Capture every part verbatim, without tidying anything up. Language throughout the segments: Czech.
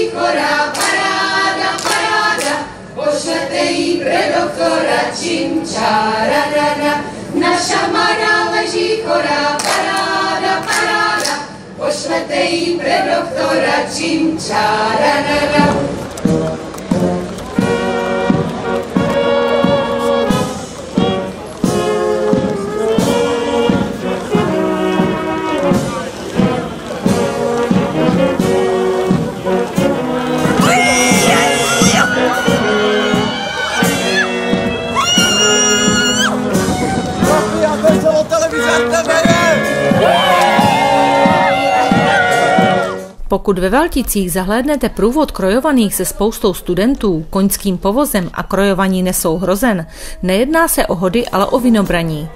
chorá, paráda, paráda, pošlete jí pre doktora čimčárarara. Naša mladá leží chorá, paráda, paráda, pošlete jí pre doktora čimčárarara. Pokud ve Valticích zahlédnete průvod krojovaných se spoustou studentů, koňským povozem a krojovaní nesou hrozen, nejedná se o hody, ale o vinobraní.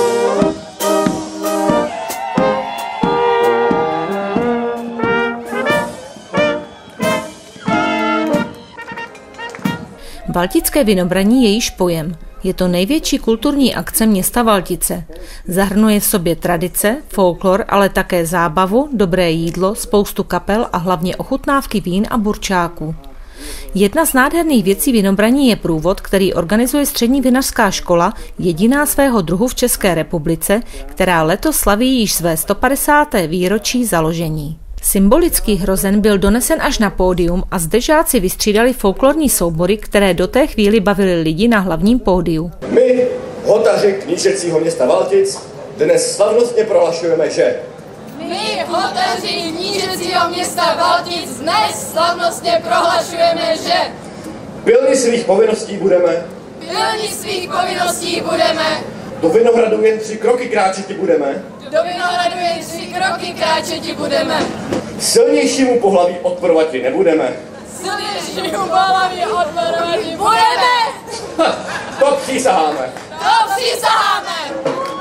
Valtické vinobraní je již pojem. Je to největší kulturní akce města Valtice. Zahrnuje v sobě tradice, folklor, ale také zábavu, dobré jídlo, spoustu kapel a hlavně ochutnávky vín a burčáků. Jedna z nádherných věcí vinobraní je průvod, který organizuje Střední vinařská škola, jediná svého druhu v České republice, která letos slaví již své sto padesáté výročí založení. Symbolický hrozen byl donesen až na pódium a zde žáci vystřídali folklorní soubory, které do té chvíli bavily lidi na hlavním pódiu. My, hotaři knížecího města Valtic, dnes slavnostně prohlašujeme, že... My, hotaři knížecího města Valtic, dnes slavnostně prohlašujeme, že... Pilni svých povinností budeme... Pilni svých povinností budeme... Do Vinohradu jen tři kroky kráčeti budeme... Do Vinohradu jen tři kroky kráčeti budeme... Silnějšímu pohlaví odporovat nebudeme... Silnějšímu pohlaví odporovat budeme! Ha, to přísaháme! To přísaháme!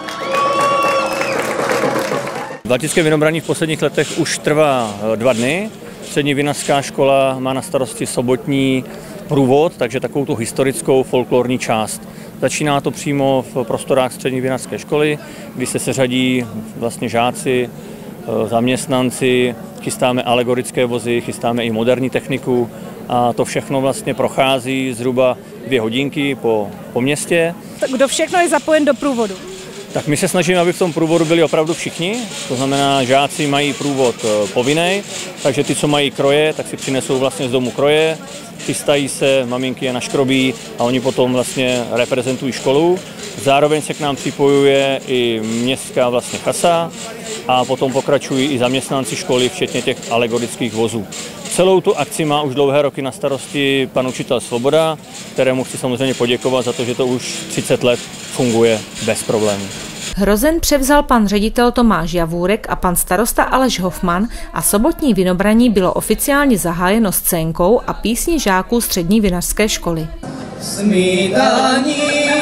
Valtické vinobraní v posledních letech už trvá dva dny. Střední vinařská škola má na starosti sobotní průvod, takže takovou tu historickou folklorní část. Začíná to přímo v prostorách Střední vinařské školy, kdy se seřadí vlastně žáci, zaměstnanci, chystáme alegorické vozy, chystáme i moderní techniku a to všechno vlastně prochází zhruba dvě hodinky po, po městě. Kdo všechno je zapojen do průvodu? Tak my se snažíme, aby v tom průvodu byli opravdu všichni, to znamená, žáci mají průvod povinný, takže ty, co mají kroje, tak si přinesou vlastně z domu kroje, chystají se, maminky je naškrobí a oni potom vlastně reprezentují školu. Zároveň se k nám připojuje i městská vlastně chasa a potom pokračují i zaměstnanci školy, včetně těch alegorických vozů. Celou tu akci má už dlouhé roky na starosti pan učitel Svoboda, kterému chci samozřejmě poděkovat za to, že to už třicet let funguje bez problémů. Hrozen převzal pan ředitel Tomáš Javůrek a pan starosta Aleš Hofman a sobotní vinobraní bylo oficiálně zahájeno scénkou a písní žáků Střední vinařské školy. Snídání,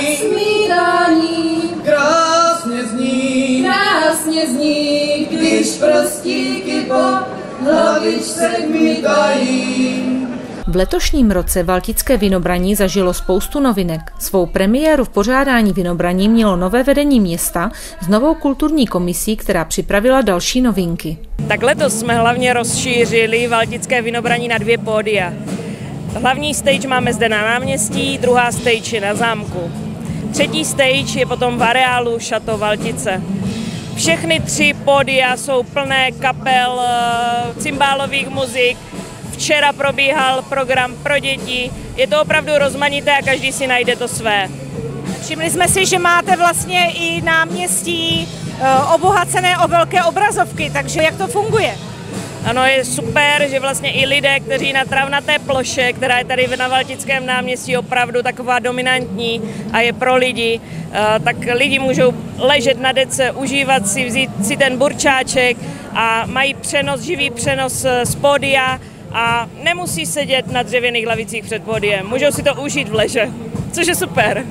Snídání, krásně zní, krásně zní, když prostíky po hlavičce kmitají. V letošním roce Valtické vinobraní zažilo spoustu novinek. Svou premiéru v pořádání vinobraní mělo nové vedení města s novou kulturní komisí, která připravila další novinky. Tak letos jsme hlavně rozšířili Valtické vinobraní na dvě pódia. Hlavní stage máme zde na náměstí, druhá stage je na zámku. Třetí stage je potom v areálu Šato Valtice. Všechny tři pódia jsou plné kapel, cymbálových muzik. Včera probíhal program pro děti. Je to opravdu rozmanité a každý si najde to své. Všimli jsme si, že máte vlastně i náměstí obohacené o velké obrazovky, takže jak to funguje? Ano, je super, že vlastně i lidé, kteří na travnaté ploše, která je tady na Valtickém náměstí opravdu taková dominantní a je pro lidi, tak lidi můžou ležet na dece, užívat si, vzít si ten burčáček a mají přenos, živý přenos z pódia a nemusí sedět na dřevěných lavicích před pódiem. Můžou si to užít v leže, což je super.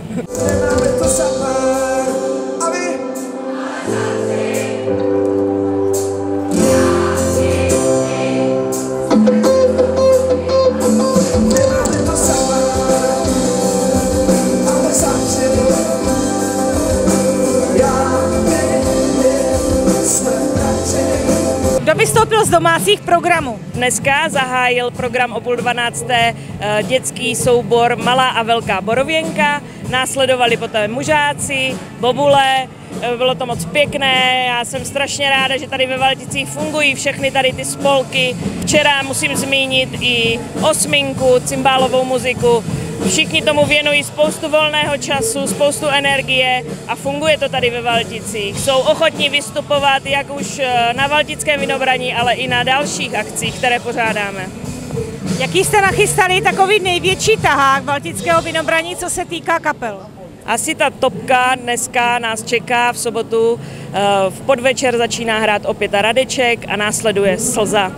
Kdo vystoupil z doma domácích programů. Dneska zahájil program o půl dvanácté dětský soubor Malá a velká borověnka, následovali potom mužáci, bobule, bylo to moc pěkné, já jsem strašně ráda, že tady ve Valticích fungují všechny tady ty spolky. Včera musím zmínit i osminku, cymbálovou muziku. Všichni tomu věnují spoustu volného času, spoustu energie a funguje to tady ve Valticích. Jsou ochotní vystupovat jak už na Valtickém Vinobraní, ale i na dalších akcích, které pořádáme. Jaký jste nachystali takový největší tahák Valtického Vinobraní, co se týká kapel? Asi ta topka dneska nás čeká v sobotu. V podvečer začíná hrát opět Radeček a následuje Slza.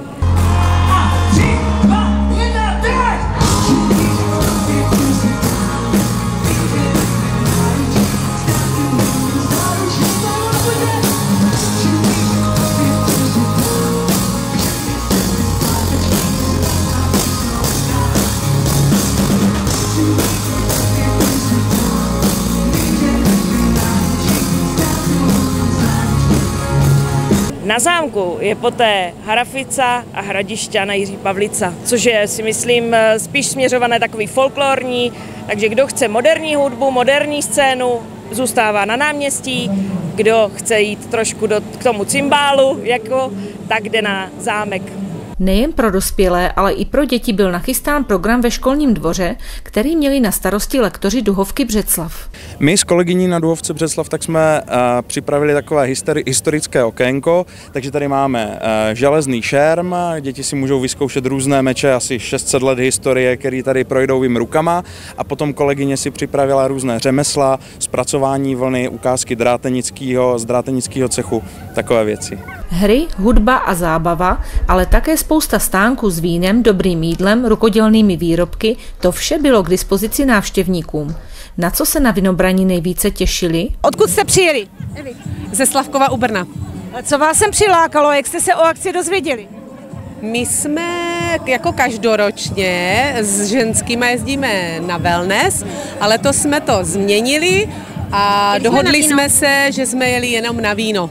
Na zámku je poté Harafica a Hradišťa na Jiří Pavlica, což je, si myslím, spíš směřované takový folklorní, takže kdo chce moderní hudbu, moderní scénu, zůstává na náměstí, kdo chce jít trošku do, k tomu cymbálu, jako, tak jde na zámek. Nejen pro dospělé, ale i pro děti byl nachystán program ve školním dvoře, který měli na starosti lektoři Duhovky Břeclav. My s kolegyní na Duhovce Břeclav tak jsme uh, připravili takové histori- historické okénko, takže tady máme uh, železný šerm, děti si můžou vyzkoušet různé meče, asi šest set let historie, které tady projdou jim rukama, a potom kolegyně si připravila různé řemesla, zpracování vlny, ukázky drátenického, z drátenického cechu, takové věci. Hry, hudba a zábava, ale také spousta stánků s vínem, dobrým jídlem, rukodělnými výrobky, to vše bylo k dispozici návštěvníkům. Na co se na Vinobraní nejvíce těšili? Odkud jste přijeli? Ze Slavkova u Brna. Co vás sem přilákalo, jak jste se o akci dozvěděli? My jsme jako každoročně s ženskými jezdíme na wellness, ale to jsme to změnili a Jeli dohodli jsme jsme se, že jsme jeli jenom na víno.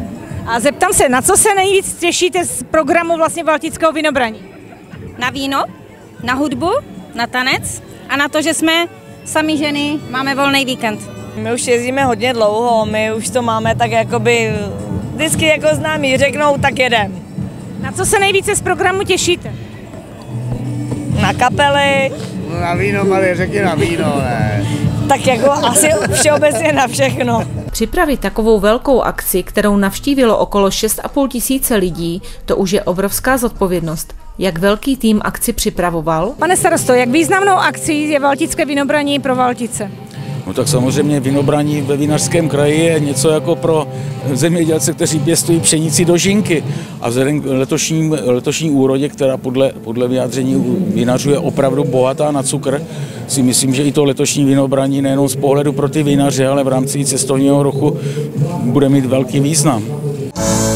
A zeptám se, na co se nejvíc těšíte z programu vlastně Valtického Vinobraní? Na víno, na hudbu, na tanec a na to, že jsme sami ženy, máme volný víkend. My už jezdíme hodně dlouho, my už to máme tak jakoby, vždycky jako známí řeknou, tak jedem. Na co se nejvíce z programu těšíte? Na kapely. No na víno, Marie, řekni na víno, ne. Tak jako asi všeobecně na všechno. Připravit takovou velkou akci, kterou navštívilo okolo šest a půl tisíce lidí, to už je obrovská zodpovědnost. Jak velký tým akci připravoval? Pane starosto, jak významnou akcí je Valtické Vinobraní pro Valtice? No tak samozřejmě vinobraní ve Vinařském kraji je něco jako pro zemědělce, kteří pěstují pšenici do žinky. A vzhledem k letošní, letošní úrodě, která podle, podle vyjádření vinařů je opravdu bohatá na cukr, si myslím, že i to letošní vinobraní nejenom z pohledu pro ty vinaře, ale v rámci cestovního ruchu bude mít velký význam.